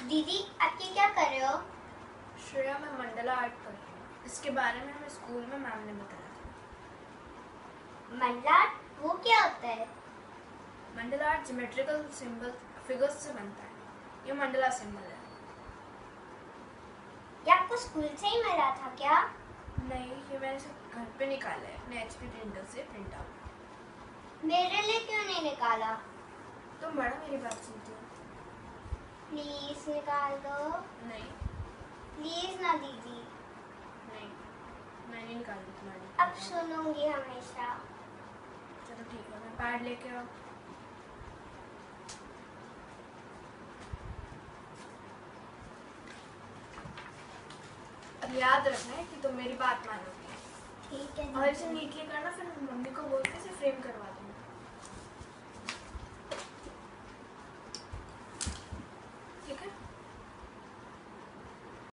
दीदी आप ये क्या कर रहे हो? श्रेया, मैं मंडला आर्ट कर रही हूँ। इसके बारे में हमें स्कूल में मैम ने बताया था। मंडला आर्ट वो क्या होता है? Mandala art geometrical symbol figures से बनता है। ये मंडला सिंबल है। ये आपको स्कूल से ही मिला था क्या? नहीं, ये मैंने इसे घर पे निकाला है अपने HP प्रिंटर से प्रिंट आउट। मेरे लिए क्यों नहीं निकाला? तुम बड़ा मेरी बात सुनती हो। प्लीज निकाल दो। नहीं प्लीज ना दीदी। नहीं, मैं नहीं निकालूंगी तुम्हारी। अब सुनूंगी हमेशा। चलो ठीक है, मैं पैड लेके आओ। अब याद रखना है कि तुम मेरी बात मानोगे। ठीक है और इसे नीटली करना, फिर मम्मी को बोल के इसे फ्रेम करवा